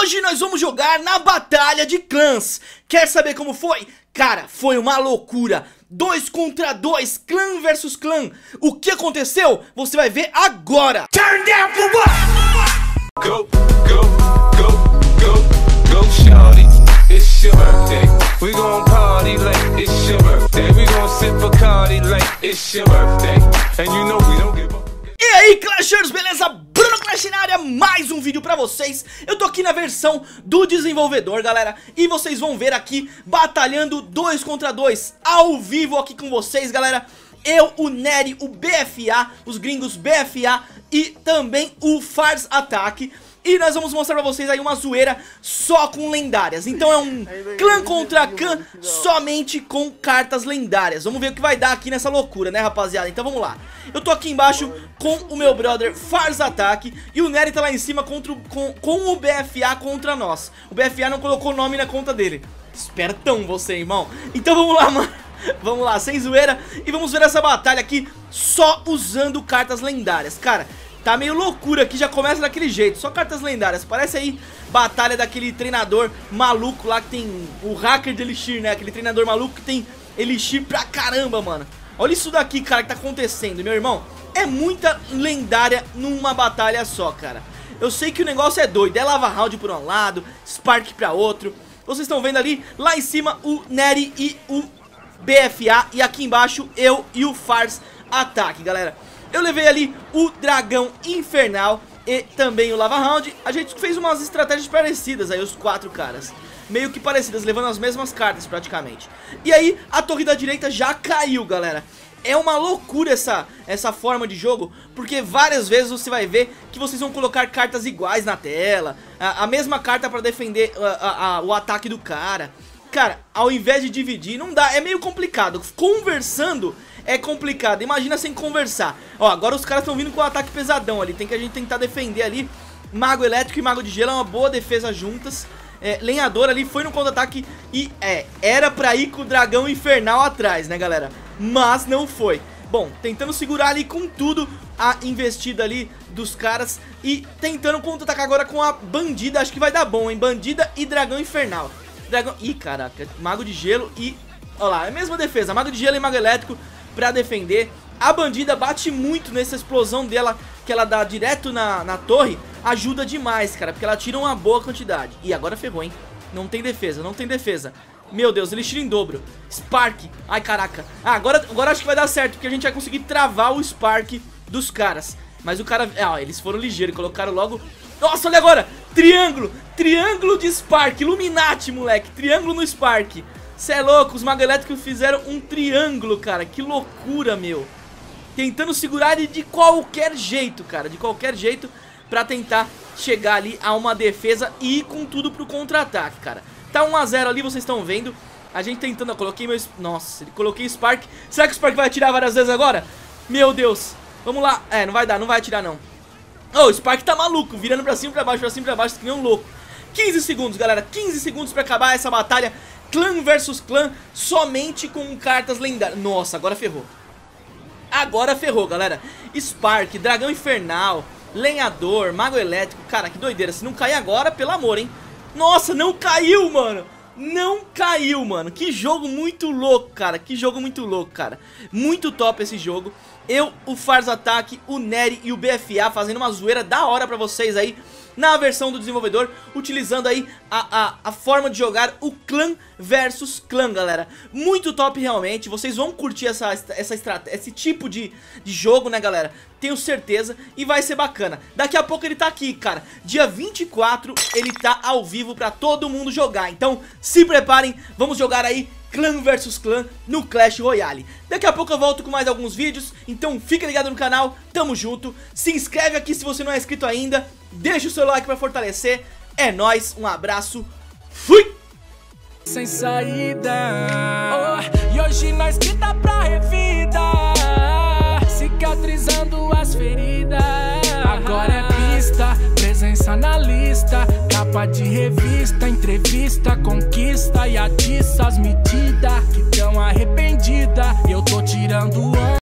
Hoje nós vamos jogar na Batalha de Clãs. Quer saber como foi? Cara, foi uma loucura. 2 contra 2, clã versus clã. O que aconteceu? Você vai ver agora. Turn down for what? Go, go, go, go, go, shawty. It's your birthday. We gon' party like it's your birthday. We gon' sip Bacardi like it's your birthday. And you know we don't give up. E aí, Clashers, beleza? Bruno Clash na área, mais um vídeo pra vocês. Eu tô aqui na versão do desenvolvedor, galera, e vocês vão ver aqui batalhando 2 contra 2 ao vivo aqui com vocês, galera. Eu, o Nery, o BFA, os gringos BFA e também o Fars Attack. E nós vamos mostrar pra vocês aí uma zoeira só com lendárias. Então é um clã contra clã somente com cartas lendárias. Vamos ver o que vai dar aqui nessa loucura, né, rapaziada? Então vamos lá. Eu tô aqui embaixo com o meu brother Fars Attack e o Nery tá lá em cima com o BFA contra nós. O BFA não colocou o nome na conta dele. Espertão você, irmão. Então vamos lá, mano. Vamos lá, sem zoeira. E vamos ver essa batalha aqui só usando cartas lendárias. Cara, tá meio loucura aqui, já começa daquele jeito. Só cartas lendárias, parece aí batalha daquele treinador maluco lá que tem o hacker de Elixir, né? Aquele treinador maluco que tem Elixir pra caramba, mano. Olha isso daqui, cara, que tá acontecendo, meu irmão. É muita lendária numa batalha só, cara. Eu sei que o negócio é doido, é Lava Round por um lado, Spark pra outro. Vocês estão vendo ali, lá em cima o Nery e o BFA. E aqui embaixo eu e o Fars Attack, galera. Eu levei ali o Dragão Infernal e também o Lava Round. A gente fez umas estratégias parecidas aí, os 4 caras. Meio que parecidas, levando as mesmas cartas praticamente. E aí, a torre da direita já caiu, galera. É uma loucura essa forma de jogo, porque várias vezes você vai ver que vocês vão colocar cartas iguais na tela. A mesma carta pra defender o ataque do cara. Cara, ao invés de dividir, não dá, é meio complicado. Conversando é complicado, imagina sem conversar. Ó, agora os caras estão vindo com um ataque pesadão ali. Tem que a gente tentar defender ali. Mago Elétrico e Mago de Gelo é uma boa defesa juntas. Lenhador ali foi no contra-ataque e era pra ir com o Dragão Infernal atrás, né, galera? Mas não foi. Bom, tentando segurar ali com tudo a investida ali dos caras e tentando contra-atacar agora com a Bandida. Acho que vai dar bom, hein? Bandida e Dragão Infernal. Ih, caraca, Mago de Gelo e... Olha lá, é a mesma defesa, Mago de Gelo e Mago Elétrico pra defender. A Bandida bate muito nessa explosão dela, que ela dá direto na torre. Ajuda demais, cara, porque ela tira uma boa quantidade. E agora ferrou, hein? Não tem defesa, não tem defesa. Meu Deus, ele tira em dobro. Spark, ai caraca. Agora acho que vai dar certo, porque a gente vai conseguir travar o Spark dos caras. Mas o cara... eles foram ligeiros, colocaram logo... Nossa, olha agora, triângulo. Triângulo de Spark, Illuminati, moleque. Triângulo no Spark. Cê é louco, os Mago Elétricos fizeram um triângulo, cara. Que loucura, meu. Tentando segurar ele de qualquer jeito, cara. De qualquer jeito, pra tentar chegar ali a uma defesa e ir com tudo pro contra-ataque, cara. Tá 1 a 0 ali, vocês estão vendo. A gente tentando, eu coloquei meu... Nossa, coloquei Spark. Será que o Spark vai atirar várias vezes agora? Meu Deus. Vamos lá. Não vai dar, não vai atirar não. O Spark tá maluco, virando pra cima e pra baixo, que nem um louco. 15 segundos, galera, 15 segundos pra acabar essa batalha clã versus clã, somente com cartas lendárias. Nossa, agora ferrou. Agora ferrou, galera. Spark, Dragão Infernal, Lenhador, Mago Elétrico. Cara, que doideira, se não cair agora, pelo amor, hein. Nossa, não caiu, mano. Não caiu, mano. Que jogo muito louco, cara. Que jogo muito louco, cara. Muito top esse jogo. Eu, o Fars Attack, o Nery e o BFA fazendo uma zoeira da hora pra vocês aí na versão do desenvolvedor, utilizando aí a forma de jogar o clã versus clã, galera. Muito top realmente, vocês vão curtir esse tipo de jogo, né, galera? Tenho certeza, e vai ser bacana. Daqui a pouco ele tá aqui, cara. Dia 24 ele tá ao vivo pra todo mundo jogar. Então se preparem, vamos jogar aí clã versus clã no Clash Royale. Daqui a pouco eu volto com mais alguns vídeos, então fica ligado no canal, tamo junto. Se inscreve aqui se você não é inscrito ainda, deixa o seu like pra fortalecer. É nóis, um abraço, fui! Sem saída, e hoje nós que dá pra revida, cicatrizando as feridas. Agora é pista, presença na lista, capa de revista, entrevista, conquista e atiça as medidas que tão arrependida. Eu tô tirando